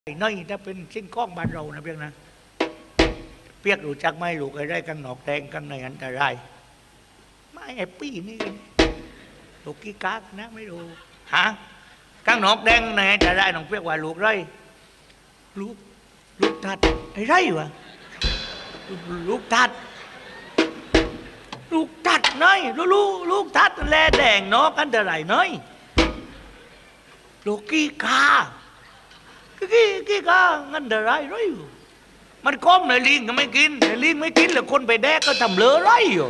น้อยถ้าเป็นสิ้นข้องบ้านเรานะเพียงนะเปียกรู้จักไหมลูกอะไรข้างนอกแดงข้างในอันตรายไม่ไอ้ปี้นี่ลูกกี้กากนะไม่รู้ฮะข้างนอกแดงในอันตรายน้องเปียกว่าลูกไรลูกทัดไอ้ไรวะลูกทัดน้อยลูกทัดแลแดงนอกอันตรายน้อยลูกกี้กากี้กางันเดรายไรอยู่มันก้มในลิงก็ไม่กินในลิงไม่กินแล้วคนไปแดกก็ทำเลอะไรอยู่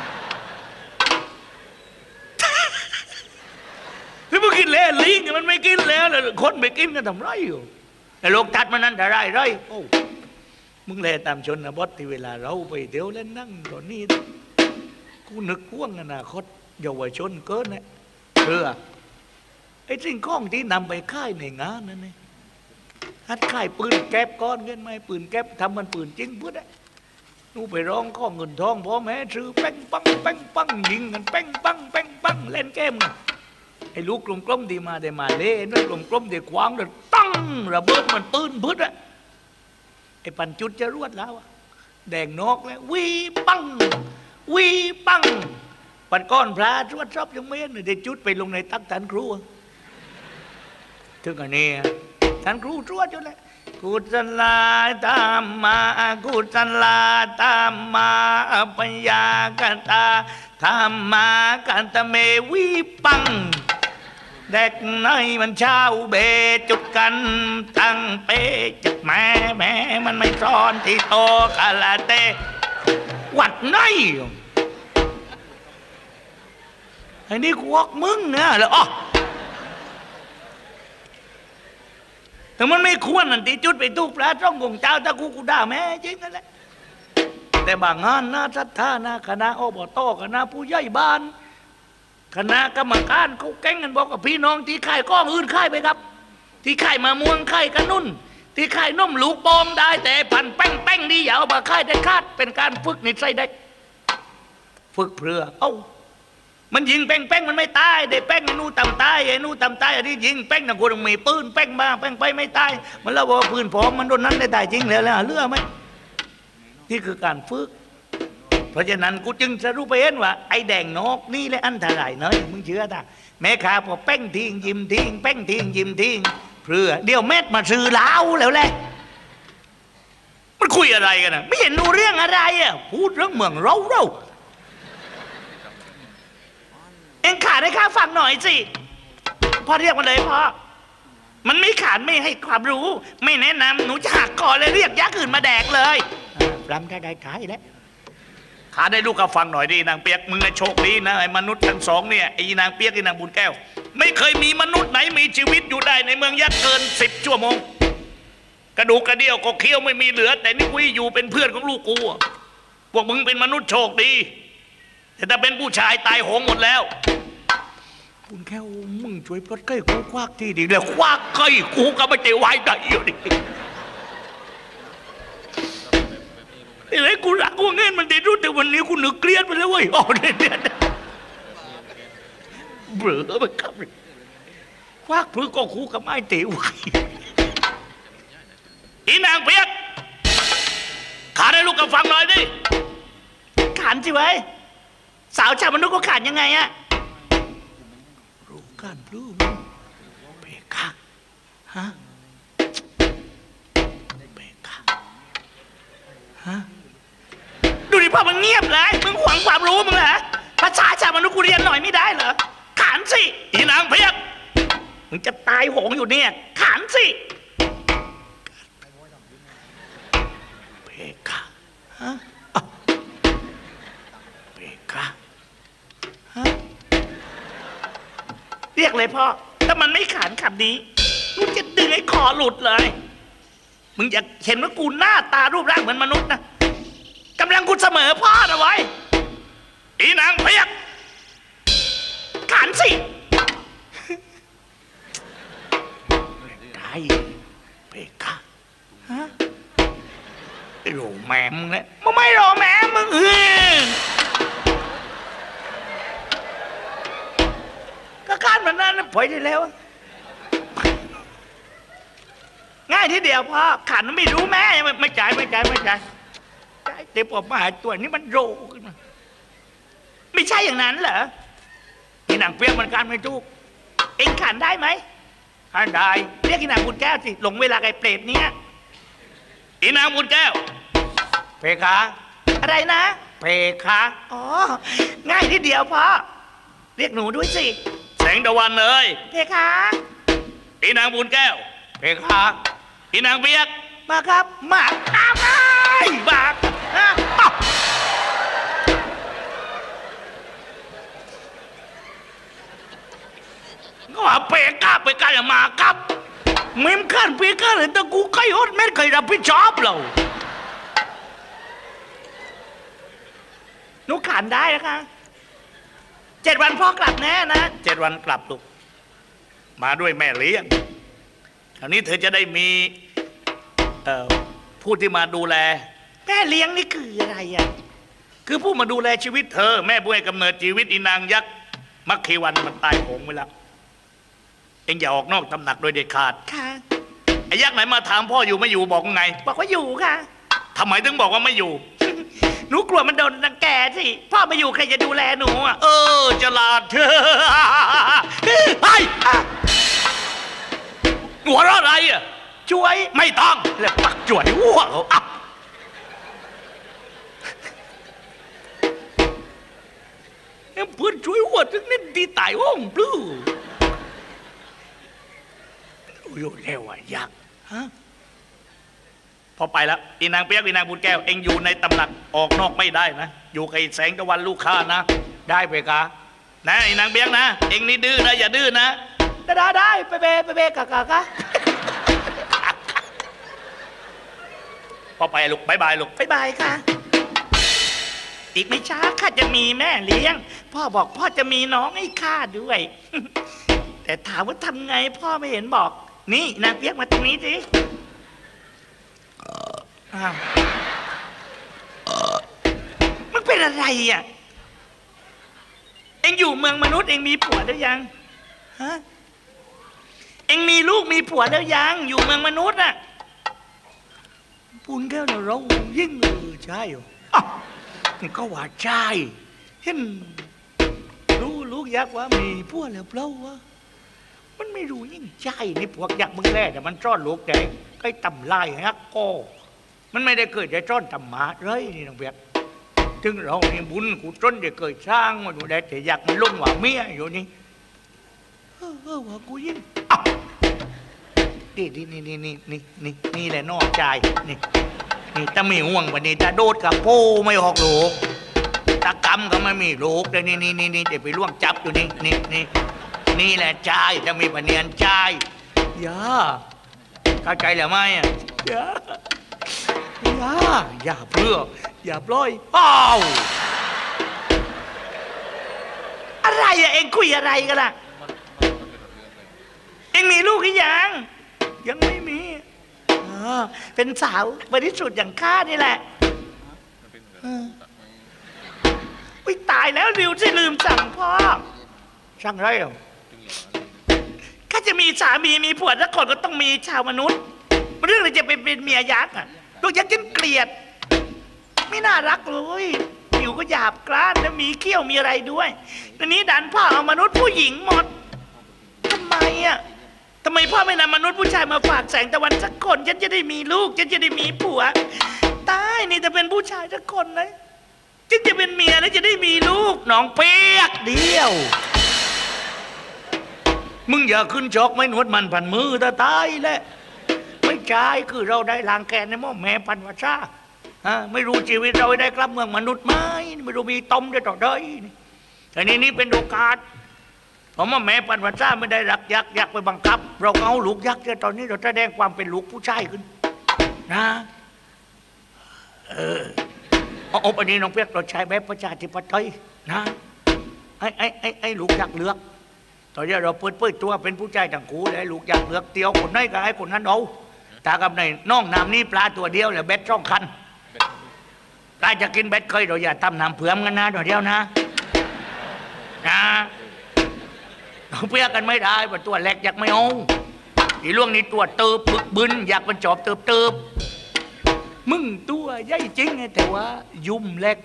ที่มึงกินแล้วลิงมันไม่กินแล้วคนไปกินก็ทำไรอยู่แต่โลกทัดมันนั่นแต่ไรไรโอ้มึงเลยตามชนนะบอสที่เวลาเราไปเดี๋ยวเล่นนั่งตอนนี้กูนึกว่างอนาคตเยาวชนเกินนะเพื่อไอ้สิ่งของที่นำไปค่ายในงานนั่นเองฮัดค่ายปืนแก๊ปก้อนเงินไหมปืนแก๊ปทำมันปืนจริงพูดได้นู่ไปร้องข้อเงินทองพ่อแม่ซื้อแป้งปังยิงกันแป้งปังเล่นเกมนะไอ้ลูกกลมๆที่มาได้มาเล่นด้วยกลมๆที่ขวางเลยตั้งระเบิดมันปืนพุทธอะไอ้ปันจุดจะรวดแล้วแดงนอกแล้ววีปังปันก้อนพระรวดชอบยังไม่เห็นได้จุดไปลงในตักฐานครูถึงอันนี้ท่านครูตรวจอยู่เลยกุศลาตามมากุศลาตามมาปัญญากตาธรรมากันตะเมวิปังเด็กน้อยมันเช้าเบจุดกันตั้งเปจุดแม่มันไม่ซ้อนที่โตกาลาเตวัดน้อยไอ้นี่พวกมึงเนี่ยเหรอแต่มันไม่ควรนั่นที่จุดไปตู้ปลาจ้องกงเจ้าตะกูด่าแม่จริงนั่นแหละแต่บางงานนะศรัทธานะคณะอบตคณะผู้ใหญ่บ้านคณะกรรมการเขาแก่งกันบอกกับพี่น้องที่ค่ายก้องอื่นค่ายไปครับที่ค่ายมะม่วงค่ายกระนุ่นที่ค่ายนุ่มลูกปอมได้แต่พันแป้งนี่อย่าเอามาค่ายได้คาดเป็นการฝึกนิสัยได้ฝึกเพื่อมันยิงแป้งมันไม่ตายเด็กแป้งไอ้นู่ต่ำตายไอ้นู่ต่ำตายอันนี้ยิงแป้งนะคนมีปืนแป้งมาแป้งไปไม่ตายมันแล้วว่าปืนผอมมันโดนนั้นได้ตายจริงแล้วเลือไหมนี่คือการฝึกเพราะฉะนั้นกูจึงสรุปไปเห็นว่าไอ้แดงนกนี่แหละอันตรายเนยมึงเชื่อตาแม่ขาพอแป้งทิ้งยิ้มทิ้งแป้งทิ้งยิ้มทิ้งเพื่อเดี๋ยวเม็ดมาซื้อเหล้าแล้วแหละมันคุยอะไรกันนะไม่เห็นรู้เรื่องอะไรอ่ะพูดเรื่องเมืองเราเอ็งขาดให้ข้าฟังหน่อยสิพ่อเรียกมาเลยพ่อมันไม่ขาดไม่ให้ความรู้ไม่แนะนำหนูจะหักคอเลยเรียกยักษ์อื่นมาแดกเลยรำได้ขายแล้วขาได้ลูกก็ฟังหน่อยดินางเปียกมึงโชคดีนะไอ้มนุษย์ทั้งสองเนี่ยไอ้นางเปียกไอ้นางบุญแก้วไม่เคยมีมนุษย์ไหนมีชีวิตอยู่ได้ในเมืองยักษ์เกิน10 ชั่วโมงกระดูกกระเดี่ยวก็เคี้ยวไม่มีเหลือแต่นี่กูอยู่เป็นเพื่อนของลูกกูพวกมึงเป็นมนุษย์โชคดีแต่ถ้าเป็นผู้ชายตายโหงหมดแล้วคุณแค่มึงช่วยพลดใกล้กูควักที่ดีเลยควักใกล้กูก็ไม่ใจไว้ใจอยู่ดิไอ้กูรักกูเงินมันดีรู้แต่วันนี้กูนึกเครียดไปแล้วเว้ยอ๋อเนี่ยเบื่อไปครับควักพื้นก็คู่กับไม้เต๋อไว้อีนางเปียกขาได้ลูกกับฟังหน่อยดิขานสิไว้สาวชาวมนุษย์ก็ขานยังไงอะรู้กันรู้เบกะฮะเบกะฮะดูดิพ่อมึงเงียบเลยมึงหวงความรู้มึงเหรอภาษาชาวมนุษย์กูเรียนหน่อยไม่ได้เหรอขานสิอีนางเพียกมึงจะตายโหงอยู่เนี่ยขานสิเบกะฮะเรียกเลยพ่อถ้ามันไม่ขานคำนี้กูจะดึงให้คอหลุดเลยมึงอยากเห็นว่ากูหน้าตารูปร่างเหมือนมนุษย์นะกำลังกูเสมอพ่อนะไว้อีนางเพียกขานสิไก่เพียกฮะโรแมมมึงเนี่ยมึงไม่โรแมมมึงก็การมันนั้นปล่อยได้แล้วง่ายทีเดียวพ่อขันไม่รู้แม่ไม่จ่ายเดี๋ยวผมมาหาตัวนี้มันโรขึ้นมาไม่ใช่อย่างนั้นเหรออีนางเปียกมันการไม่ถูกเองขันได้ไหมขันได้เรียกอีนางบุญแก้วสิหลงเวลาไก่เปรตเนี้ยอีนางบุญแก้วเพคะอะไรนะเพคะอ๋อง่ายทีเดียวพ่อเรียกหนูด้วยสิแสงตะวันเลยเพคะอีนางบุญแก้วเพคะอีนางเปียกมาครับมาอ้าวบากก็ว่าเปกาอย่ามาครับเมมขันเปกาเลยแต่กูใครอดไม่เคยรับผิดชอบเราหนูขันได้นะคะ7 วันพ่อกลับแน่นะ7 วันกลับลูกมาด้วยแม่เลี้ยงคราวนี้เธอจะได้มีผู้ที่มาดูแลแม่เลี้ยงนี่คืออะไรอ่ะคือผู้มาดูแลชีวิตเธอแม่ผู้ให้กำเนิดชีวิตอีนางยักษ์มัคคีวันมันตายโหงไปแล้วเอ็งอย่าออกนอกตำหนักโดยเด็ดขาดค่ะไอ้ยักษ์ไหนมาถามพ่ออยู่ไม่อยู่บอกไงบอกว่าอยู่ค่ะทำไมถึงบอกว่าไม่อยู่หนูกลัวมันโดนรังแกสิพ่อไม่อยู่ใครจะดูแลหนูอ่ะฉลาดเธอไอ้หัวเราะอะไรอ่ะช่วยไม่ต้องแล้วปักจ่วยหัวเขาอับเพื่อนช่วยหัวถึงนี่ดีตายว่องปลื้ออยู่แล้วอ่ะยักษ์ฮะพอไปแล้วอีนางเปียกอีนางบุญแก้วเอ็งอยู่ในตำหนักออกนอกไม่ได้นะอยู่กับแสงตะวันลูกค้านะได้เพคะนะอีนางเปียกนะเอ็งนี่ดื้อนะอย่าดื้อนะได้ไปเบกะพอไปลูกบายลูกบายค่ะอีกไม่ช้าข้าจะมีแม่เลี้ยงพ่อบอกพ่อจะมีน้องให้ข้าด้วยแต่ถามว่าทำไงพ่อไม่เห็นบอกนี่นางเปียกมาตรงนี้สิมันเป็นอะไรอ่ะเอ็งอยู่เมืองมนุษย์เอ็งมีผัวแล้วยังฮะเอ็งมีลูกมีผัวแล้วยังอยู่เมืองมนุษย์อ่ะปุนแก้วเรายิ่งใช่มันก็ว่าใช่เห็นลูกยักษ์ว่ามีผัวแล้วเปล่าวะมันไม่รู้ยิ่งใช่นี่พวกยักษ์มึงแร่แต่มันซ่อนลูกแดงใกล้ต่ำลายฮักก็มันไม่ได้เกิดจะซ่อนธรรมะเลยนี่น้องเบียดถึงเรานี่บุญกุศลจะเกิดสร้างมาดูได้แต่ยักษ์มันล้มว่าเมียอยู่นี่ว่ากูยิ่งนี่แหละนอกใจนี่ถ้ามีห่วงวันนี้จะโดดกับโป้ไม่ออกลูกตะกำก็ไม่มีลูกเลยนี่เดี๋ยวไปล่วงจับอยู่นี่แหละใจจะมีปเนียนใจเข้าใจหรือไม่อ่ะอย่าเพื่ออย่าปล่อยอะไรอ่ะเอ็งคุยอะไรกันล่ะเอ็งมีลูกหรือยังไม่มีเป็นสาวบริสุทธิ์อย่างข้านี่แหละไม่ตายแล้วริวที่ลืมสั่งพ่อสั่งอะไรอ่ะข้าจะมีสามีมีผัวสักคนก็ต้องมีชาวมนุษย์เรื่องอะไรจะเป็นเมียยักษ์อ่ะลูกยักษ์ฉันเกลียดไม่น่ารักเลยผิวก็หยาบกร้านแล้วมีเขี้ยวมีอะไรด้วยทีนี้ดันพ่อเอามนุษย์ผู้หญิงหมดทำไมอ่ะทำไมพ่อไม่นำมนุษย์ผู้ชายมาฝากแสงตะวันสักคนฉันจะได้มีลูกฉันจะได้มีผัวตายนี่จะเป็นผู้ชายสักคนนะฉันจะเป็นเมียแล้วจะได้มีลูกน้องเปียกเดียวมึงอย่าขึ้นชกไม่หนวดมันพันมือตาตายแหละไม่ใช่คือเราได้ล้างแกนในหม้อแม่พันวัชชาไม่รู้ชีวิตเราได้กลับเมืองมนุษย์ไหมไม่รู้มีต้มได้ต่อได้แต่นี่เป็นโอกาสผมว่าแม่พันวัชชาไม่ได้รักยักษ์ไปบังคับเราเอาลูกยักษ์ตอนนี้เราแสดงความเป็นลูกผู้ชายขึ้นนะเอาไปนี้น้องเปียกเราใช้แบบประชาธิปไตยนะไอ้ลูกยักษ์เลือกตอนนี้เราเปิดตัวเป็นผู้ชายต่างคู่เลยลูกยักษ์เลือกเตียวคนไหนก็ให้คนนั้นเอาตากับในน้องน้ำนี้ปลาตัวเดียวเลยเบ็ดช่องคันปลาจะกินเบ็ดเคยเราอย่าทำน้ำเผื่อมกันนะตัวเดียวนะเราเปียกกันไม่ได้เพราะตัวเล็กยักษ์ไม่เอาอีล่วงนี่ตัวเติบบึกบึนอยากมันจอบเติบมึงตัวใหญ่จริงไงแต่ว่ายุ่มเล็ก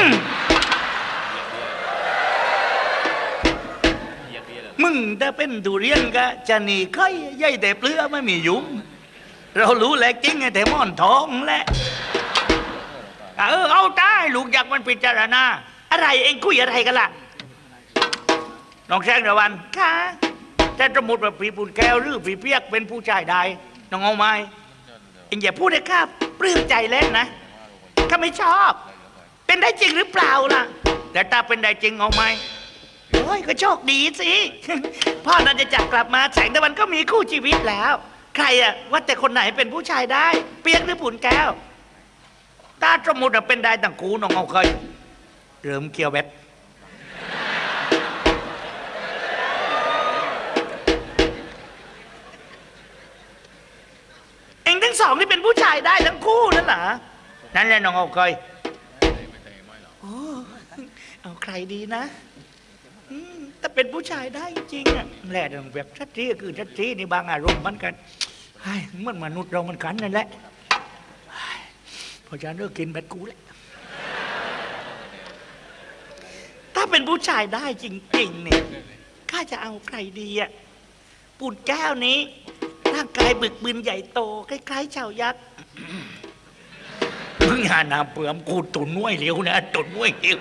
มึงถ้าเป็นทุเรียนก็จะหนีไข่ใหญ่แต่เปลือกไม่มียุ่มเรารู้แหละจริงไงแต่ม่อนทองแหละเอาได้ลูกอยากมันพิจารณาอะไรเองคุยอะไรกันล่ะน้องแซงตะวันค่ะแต่สมมติว่าผีปูนแก้วหรือผีเปียกเป็นผู้ชายได้น้องเอาไหมเองอย่าพูดเลยครับปลื้มใจเล่นนะข้าไม่ชอบเป็นได้จริงหรือเปล่าล่ะแต่ถ้าเป็นได้จริงเอาไหมโอ้ยก็โชคดีสิพ่อน่าจะจับกลับมาแสงตะวันก็มีคู่ชีวิตแล้วใครอะว่าแต่คนไหนเป็นผู้ชายได้เปียกหรือปูนแก้วถ้าสมมติว่าเป็นได้ต่างกูน้องเอาเคยเริ่มเกี่ยวเบ็ดเองทั้งสองนี่เป็นผู้ชายได้ทั้งคู่นั่นเหรอนั่นแหละน้องเอาเคยโอ้เอาใครดีนะแต่เป็นผู้ชายได้จริงอ่ะแหละแบบชัดจี้คือชัดจี้ในบางอารมณ์มันกันเหมือนมนุษย์เรามันกันนั่นแหละพอจะเลิกกินแบบกูแหละถ้าเป็นผู้ชายได้จริงๆเนี่ยข้าจะเอาใครดีอ่ะปูนแก้วนี้ร่างกายบึกบึนใหญ่โตคล้ายๆชาวยักษ์มึงหานาเปลือมกูตุนน้วยเร็วนะตุนน้วยเร็ว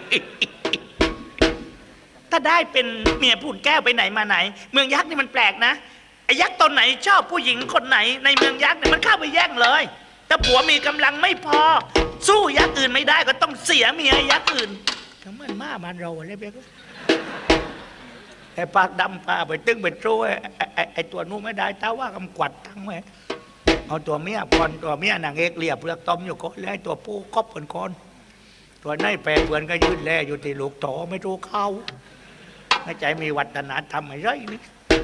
ถ้าได้เป็นเมียปูนแก้วไปไหนมาไหนเมืองยักษ์นี่มันแปลกนะไอ้ยักษ์ตนไหนชอบผู้หญิงคนไหนในเมืองยักษ์เนี่ยมันเข้าไปแย่งเลยถ้าผัวมีกำลังไม่พอสู้ยักษ์อื่นไม่ได้ก็ต้องเสียเมียยักษ์อื่นก็มันมาบ้านเราอะไรแบบนี้ไอ้ปากดำปาไปตึ้งไปโจ้ไอ้ตัวนู้นไม่ได้แต่ว่ากำกวัดทั้งแม่เอาตัวเมียก่อนตัวเมียนางเอกเลียเปลือกต้มอยู่ก่อนแล้วตัวผู้ก๊อบก่อนตัวในแปรเปือนก็ยืดแลอยู่ที่ลูกต่อไม่รู้เข้าไม่ใจมีวัฒนธรรมอะไรนี่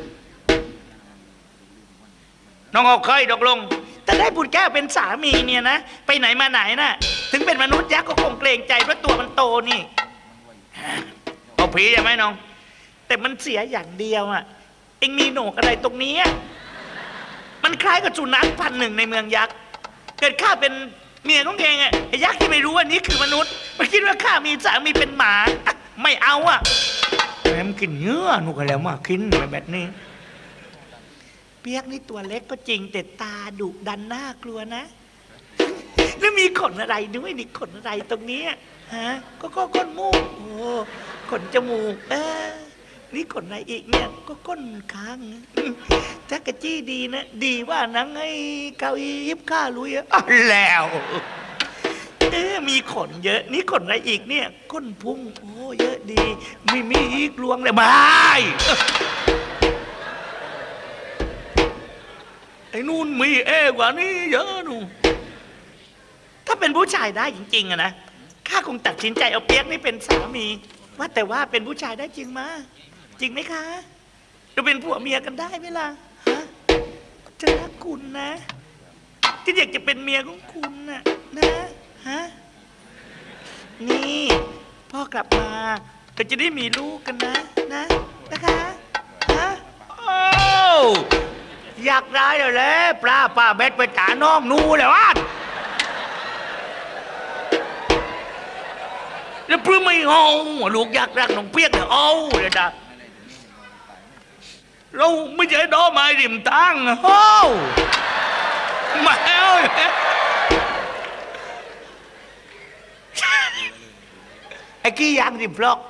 น้องเอาเคยตกลงถ้าได้บุญแก้วเป็นสามีเนี่ยนะไปไหนมาไหนนะถึงเป็นมนุษย์ยักษ์ก็คงเกรงใจเพราะตัวมันโตนี่เอาผีใช่ไหมน้องแต่มันเสียอย่างเดียวอ่ะเอ็งมีโหนกอะไรตรงนี้มันคล้ายกับสุนัขพันธุ์หนึ่งในเมืองยักษ์เกิดข้าเป็นเมียของเองไอ้ยักษ์ที่ไม่รู้ว่านี้คือมนุษย์มันคิดว่าข้ามีสามีเป็นหมาไม่เอาอ่ะแม่มันกินเนื้อหนูก็แล้วมากินแบบนี้เปียกนี่ตัวเล็กก็จริงแต่ตาดุดันน่ากลัวนะแล้วมีขนอะไรด้วยนี่ขนอะไรตรงนี้ฮะก็ก้นมูกโอ้ขนจมูกนี่ขนอะไรอีกเนี่ยก็ก้นค้างถ้ากระจี้ดีนะดีว่านังไอ้เกาอียิบข้าลุยแล้วมีขนเยอะนี่ขนอะไรอีกเนี่ยก้นพุงโอ้เยอะดีมีอีกลวงเลยไม่ไอ้นู่นมีกว่านี้เยอะหนูถ้าเป็นผู้ชายได้จริงๆอะนะข้าคงตัดสินใจเอาเปียกนี่เป็นสามีว่าแต่ว่าเป็นผู้ชายได้จริงมาจริงไหมคะจะเป็นผัวเมียกันได้ไหมล่ะฮะจะรักคุณนะที่อยากจะเป็นเมียของคุณนะฮะนี่พ่อกลับมาก็จะได้มีลูกกันนะคะฮะโอ้อยากได้เลยปลาป้าเบ็ดไปตาน้องนูเลยวะแล้วเพื่อไม่เอาลูกอยากรักน้องเปียกเนี่ยเอาเลยนะเราไม่ใช่ดอกไม้ริมทางโอ้มาเอาไอ้กี้ยางริมฟลอก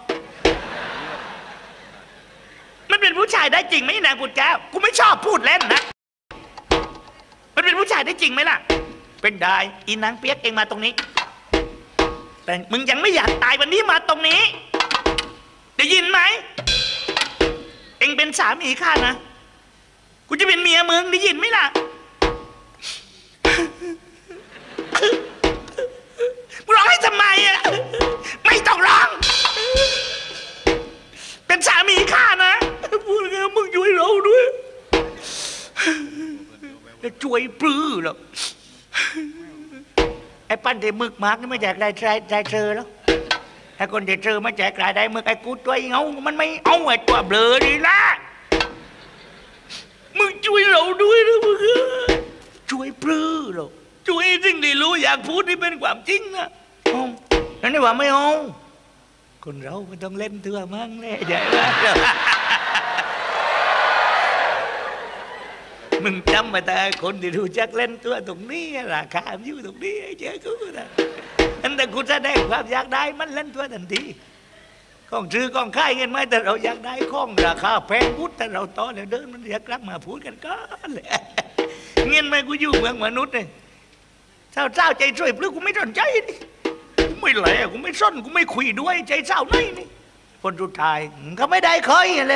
มันเป็นผู้ชายได้จริงไหมนางกุดแก้วกูไม่ชอบพูดเล่นนะมันเป็นผู้ชายได้จริงไหมล่ะเป็นได้อีนางเปียกเองมาตรงนี้แต่มึงยังไม่อยากตายวันนี้มาตรงนี้ได้ยินไหมเองเป็นสามีข้านะกูจะเป็นเมียมึงได้ยินไหมล่ะมึงร้องให้ทำไมอ่ะไม่ต้องร้องเป็นสามีข้านะพูดไงมึงช่วยเราด้วยจะช่วยปลื้อหรอกไอ้ปั้นเดมึกมากนี่ไม่แจกได้เจอแล้วไอ้คนเดเจอไม่แจกได้มึกไอ้กูตัวเงามันไม่เอาไอ้ตัวเบลอดีละมึงช่วยเราด้วยนะมึงช่วยปลื้อเราช่วยสิ่งที่รู้อยากพูดที่เป็นความจริงนะนั่นนี่ว่าไม่เอาคนเราไม่ต้องเล่นเถื่อมั่งเลยใหญ่ไหมมึงจำไว้แต่คนที่รู้จักเล่นตัวตรงนี้ราคาอยู่ตรงนี้ไอ้เจ้ากูนะอันแต่กูแสดงความอยากได้มันเล่นตัวทันทีของซื้อของค่ายเงินไหมแต่เราอยากได้ของราคาแพงพุทธแต่เราต่อแล้วเดินมันอยากกลับมาพูดกันก็เลยเงินไหมกูอยู่เมืองมนุษย์เลยเจ้าใจช่วยปลื้กูไม่สนใจนี่กูไม่แหล่กูไม่ซ่อนกูไม่คุยด้วยใจเศร้าไหนนี่คนสุดท้ายเขาไม่ได้เคยเลย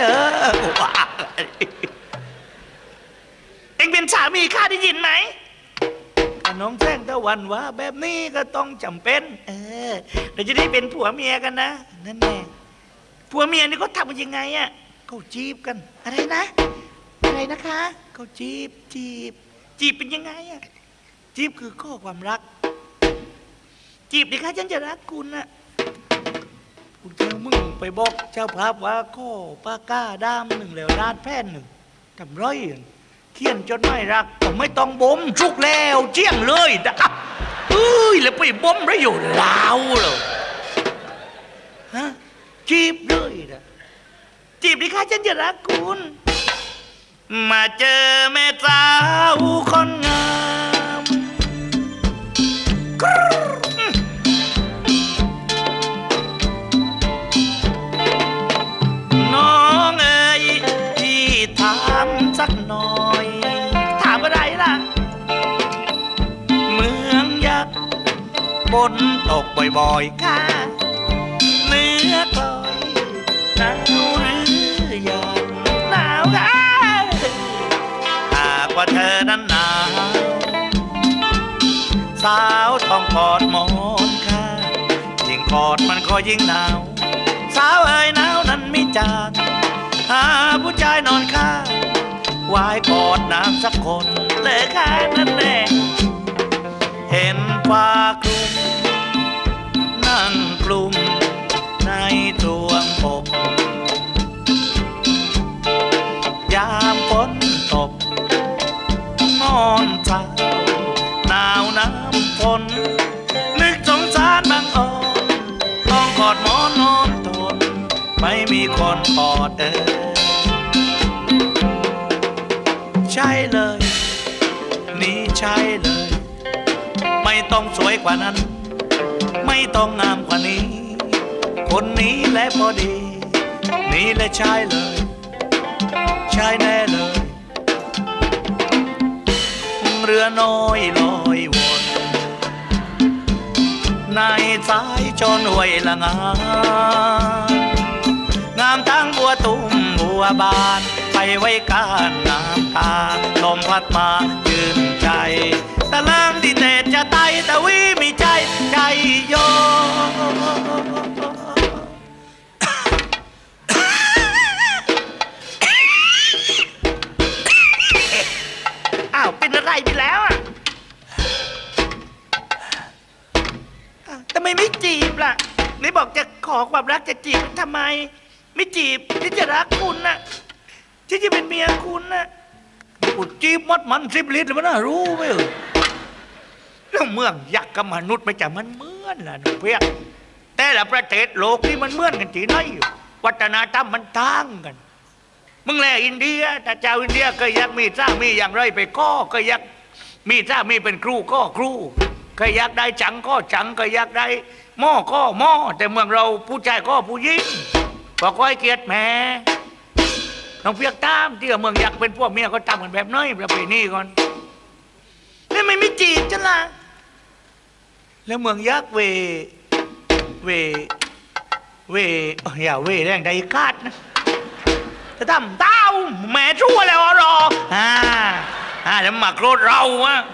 เอ็งเป็นสามีข้าได้ยินไหมน้องแจ้งตะวันว่าแบบนี้ก็ต้องจำเป็นเราจะได้เป็นผัวเมียกันนะนั่นแน่ผัวเมียนี่เขาทำกันยังไงอ่ะเขาจีบกันอะไรนะอะไรนะคะเขาจีบเป็นยังไงอ่ะจีบคือข้อความรักจีบดิคะฉันจะรักคุณนะคุณแก้วมึงไปบอกเจ้าภาพว่าข้อปากกาดามหนึ่งแล้วราดแผ่นหนึ่งทำร้อยเขียนจดหมายรักก็ไม่ต้องบ่มชุกแล้วเจี้ยงเลยนะแล้วไปบ่มประโยชน์ลาวเลยฮะจีบเลยนะจีบดิคะฉันจะรักคุณมาเจอแม่สาวคนงามน้องเอ๋ยพี่ถามสักหน่อยถามอะไรล่ะเมืองยักษ์ฝนตกบ่อยๆค่ะเนื้อกลอยหนาวหรือยังหนาวค่ะหากว่าเธอนั้นหนาวสาวต้องกอดหมอนค่ะยิ่งกอดมันก็ยิ่งหนาวสาวเอ๋ยหนาวนั้นไม่จางหาผู้ชายนอนข้างวายกอดนางสักคนเลยแค่นั้นแน่เห็นฟ้าคลุมนั่งกลุ่มในดวงอกยามฝนตกนอนเช้าหนาวน้ำฝนนึกสงสารบางอ่อนต้องกอดหมอนนอนทนไม่มีคนกอดใช่เลยนี่ใช่เลยไม่ต้องสวยกว่านั้นไม่ต้องงามกว่านี้คนนี้แหละพอดีนี่แหละใช่เลยใช่แน่เลยเรือน้อยลอยวนในสายชนห้วยละงางามทั้งบัวตุ่มบัวบานไปไว้การน้ำตาลมพัดมายืนใจตะล่างที่เตะจะไตตะวิมีใจใจโยอ้าวเป็นอะไรไปแล้วอ่ะทำไมไม่จีบล่ะนี่บอกจะขอความรักจะจีบทำไมไม่จีบที่จะรักคุณน่ะที่จะเป็นเมียคุณน่ะกูจีบมัดมัน10 ลิตรมันน่ารู้ไหมแล้วเมืองยักษ์กับมนุษย์ไม่จะมันเหมือนล่ะเพียงแต่ละประเทศโลกนี่มันเหมือนกันที่ไหนวัฒนธรรมมันต่างกันมึงแลอินเดียแต่เจ้าอินเดียเคยอยากมีสามีอย่างไรไปก็เคยอยากมีสามีเป็นครูก็ครูเคยอยากได้จังก็จังเคยอยากได้หม้อก็หม้อแต่เมืองเราผู้ชายก็ผู้หญิงบอกว่าให้เกียรติแม่ต้องเพียกตามที่เมืองอยากเป็นพวกเมียเขาทำกันแบบน้อยประเพณีก่อนแล้วไม่จีบจังล่ะแล้วเมืองยักษ์เวอย่าเวแรงใดคาดนะจะทำเต้าแม่ชั่วแล้วรอจะมาโกรธเราวะ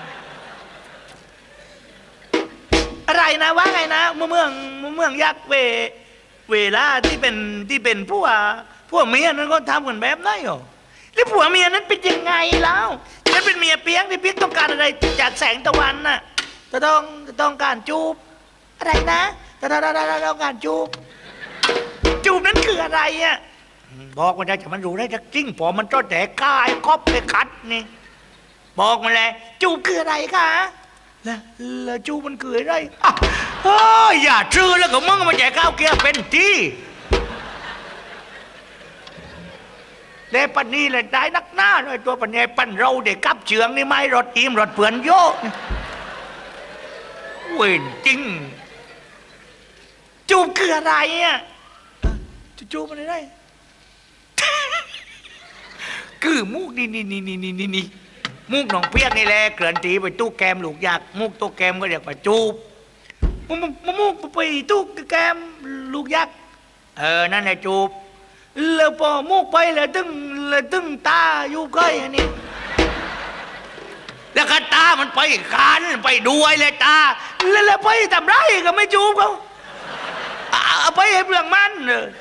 อะไรนะว่าไงนะเมืองยักษ์เวลาที่เป็นพวกเมียนั้นก็ทำกันแบบนั้นเหรอแล้วผัวเมียนั้นเป็นยังไงแล้วฉันเป็นเมียเปียกที่เปียกต้องการอะไรจากแสงตะวันน่ะต้องการจูบอะไรนะต้องการจูบนั้นคืออะไรอ่ะบอกมันได้แต่มันรู้ได้จักจริงพอมันต้อแต่กายครอบไปคัดนี่บอกมาเลยจูบคืออะไรคะแล้วจูบมันคืออะไรอย่าชื่อแล้วก็มึงมาแจกข้าวเกียร์เป็นที่แล้วปันนี้เลยได้นักหน้าเลยตัวปันนี้ปันเราเด็กกับเชืองนี่ไม่รถอิ่มรถเปื่อนโยเว้นจริงจูบคืออะไรอ่ะจูบมันได้คือมูกนี่มูกหนองเพี้ยนนี่แหละเกลื่อนตีไปตู้แกมลูกยากมูกตู้แกมก็เรียกว่าจูบมูกไปตู้แกมลูกยักษ์นั่นแหละจูบแล้วพอมูกไปแล้วตึงตาอยู่ใกล้อันนี้แล้วก็ตามันไปคันไปด้วยเลยตาแล้วไปทำไรก็ไม่จูบเขาไปให้เปลืองมัน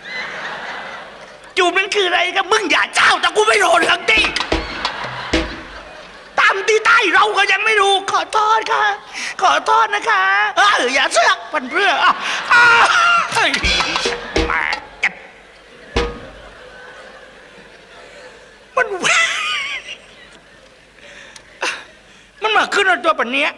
จูบนั้นคืออะไรครับมึงอย่าเจ้าแต่กูไม่โดนหลังตีตามที่ใต้เราก็ยังไม่รู้ขอโทษค่ะขอโทษนะคะอย่าเสือกปันเพื่อมามันมาขึ้นตัวปันเนี้ย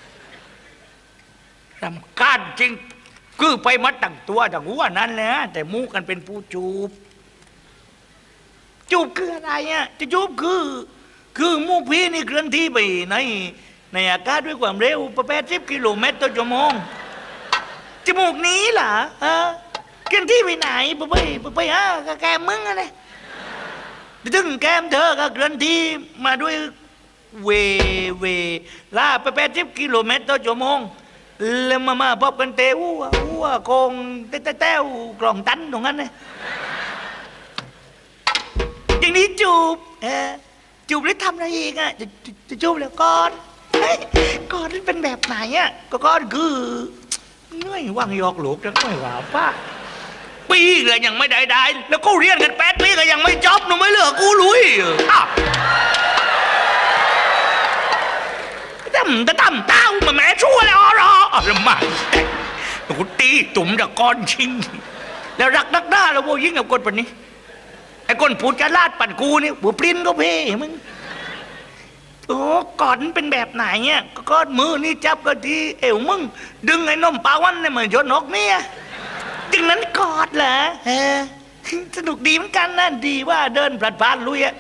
รำคาญจริงคือไปมัดตั้งตัวตั้งหัวนั้นแหละแต่มูกันเป็นผู้จูบคืออะไรอ่ะจะจูบคือมูพี่นี่เคลื่อนที่ไปในอากาศด้วยความเร็ว80 กิโลเมตรต่อชั่วโมงจมูกนี้เหรอเคลื่อนที่ไปไหนไปแกมมึงอะไรถึงแกมเธอก็เคลื่อนที่มาด้วยเวลา80 กิโลเมตรต่อชั่วโมงแล้วมาพบกันเตะโกงเต้กล่องตันตรงนั้นเลยอย่างนี้จูบแล้วทำอะไรอีกอ่ะจะจูบแล้วกอดนั่นเป็นแบบไหนอ่ะก็กอดคือง่ายว่างยอกหลูกแล้วไม่ว่าป้าปีเลยยังไม่ได้แล้วก็เรียนกัน8 ปีก็ยังไม่จบหนูไม่เลิกกูลุยตั้มเต้ามาแม่ชั่วแล้วมากูตีตุ่มตะก้อนชิงแล้วรักนักหน้าแล้วโว้ยิ่งกับคนปันนี้ไอ้คนพูดจะลาดปั่นกูนี่บัวปริ้นก็เพ่มึงกอดเป็นแบบไหนเนี่ยกอดมือนี่จับก็ทีเอวมึงดึงไอ้นมปลาวันเนี่ยเหมือนชนนกเนี่ยจึงนั้นกอดเหรอสนุกดีเหมือนกันนะดีว่าเดินพลาดลุยอ่ะ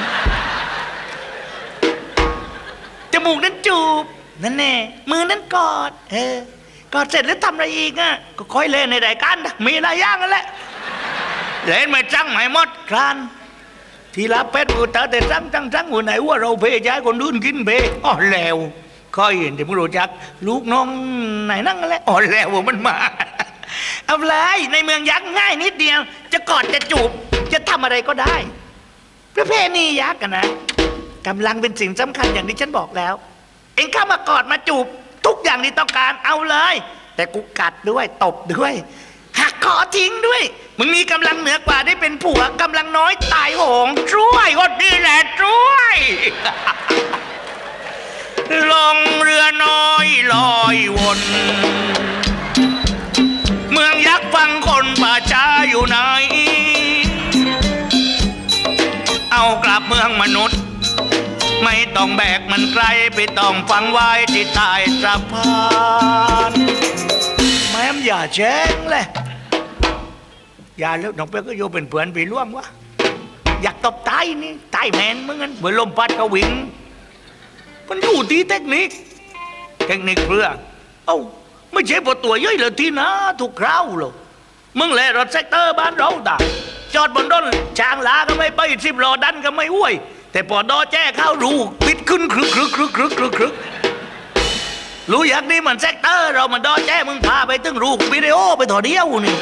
จมูกนั้นจูบนั่นแน่มือนั้นกอดกอดเสร็จแล้วทำอะไรอีกอ่ะก็ค่อยเล่นในรายการมีอะไรย่างกันแหละเล่นไม่จังไม่หมดครานทีละเป็ดกูตาแต่จังหัวไหนว่าเราเพย้ายคนอื่นกินเพแล้วค่อยเห็นแต่ไม่รู้จักลูกน้องไหนนั่งกันแล้วแล้วมันมาเอาเลยในเมืองยักษ์ง่ายนิดเดียวจะกอดจะจูบจะทำอะไรก็ได้ประเพณียักษ์กันนะกำลังเป็นสิ่งสำคัญอย่างที่ฉันบอกแล้วเอ็งเข้ามากอดมาจูบทุกอย่างที่ต้องการเอาเลยแต่กูกัดด้วยตบด้วยหักคอทิ้งด้วยมึงมีกำลังเหนือกว่าได้เป็นผัวกำลังน้อยตายโหงช่วยก็ดีแหละช่วยลงเรือน้อยลอยวนเมืองยักษ์ฟังคนป่าช้าอยู่ไหนเอากลับเมืองมนุษย์ไม่ต้องแบกมันไกลไปต้องฟังไว้ที่ใต้สะพานแม่มอย่าแจ้งเลยอย่าเลิกน้องเป๊กก็โยเป็นเพื่อนไปร่วมวะอยากตบตายนี่ตายแมนมึงงั้นเหมือนลมพัดกระวิงมันอยู่ที่เทคนิคเพื่อไม่ใช่พอตัวย่อยเลยที่นะถูกคราวหรอกมึงแหละรถเซกเตอร์บ้านเราด่าจอดบนรถช้างลาก็ไม่ไป10 ล้อดันก็ไม่ห้วยแต่พอดอแจ้เข้ารูปิดขึ้นครึกรู้อย่างนี้มันเซกเตอร์เรามันดอแจ้มึงพาไปตึงรูวิดีโอไปถอดเดียวนี่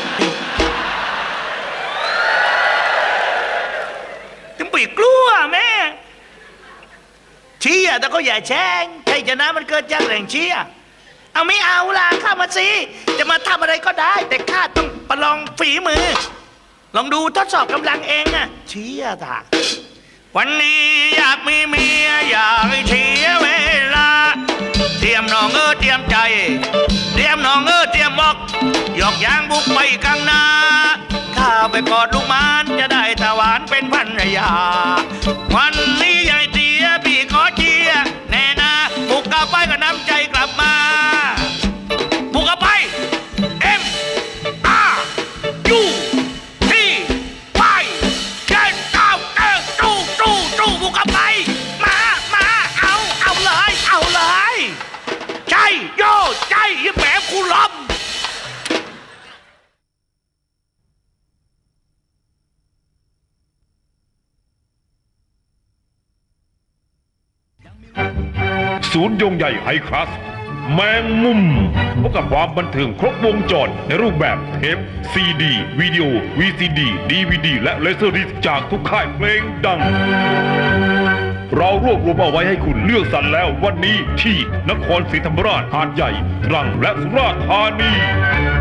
ถึงปีกลัวแม่เชียแต่ก็อย่าแช่งใครจะนะมันเกิดจากแรงเชียเอาไม่เอาล่ะข้ามาสิจะมาทำอะไรก็ได้แต่ข้าต้องประลองฝีมือลองดูทดสอบกำลังเองอะเชียท่าวันนี้อยากมีเมียอยากให้เสียเวลาเตรียมน้องเตรียมใจเตรียมน้องเตรียมบอกหยอกยางบุกไปข้างหน้าข้าไปกอดลูกมานจะได้ตาหวานเป็นภรรยาวันนี้ยายเตี้ยพี่ขอเชียร์แน่นาบุกกลับไปก็น้ำใจกลับมาบุกกลับไปบุกเข้าไปมาเอาเลยใจโย่ใจยิ่งแหมกูล้มศูนย์โยงใหญ่ไฮคลาสแมงมุมพบกับความบันเทิงครบวงจรในรูปแบบเทปซีดีวิดีโอ VCD DVD และเลเซอร์ดิสจากทุกค่ายเพลงดังเรารวบรวมเอาไว้ให้คุณเลือกสรรแล้ววันนี้ที่นครศรีธรรมราชหาดใหญ่ตรังและสุราษฎร์ธานี